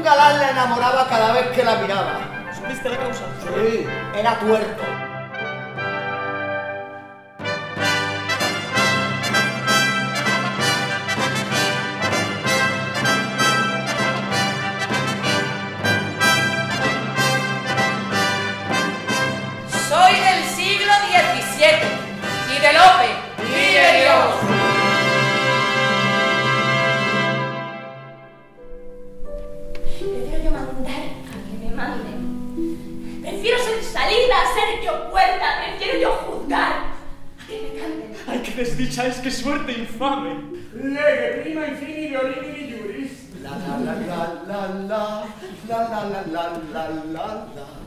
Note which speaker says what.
Speaker 1: galán la enamoraba cada vez que la miraba.
Speaker 2: ¿Supiste la causa?
Speaker 1: Sí, era tuerto.
Speaker 3: Soy del siglo XVII y de Lope y de Dios.
Speaker 4: Prefiero yo mandar a que me manden. Prefiero ser salida a ser yo puerta. Prefiero yo juzgar a que me canten.
Speaker 2: ¡Ay, qué desdicha es! ¡Qué suerte infame!
Speaker 5: Lege prima infini violini juris.
Speaker 1: La la la la la la la la la la la la.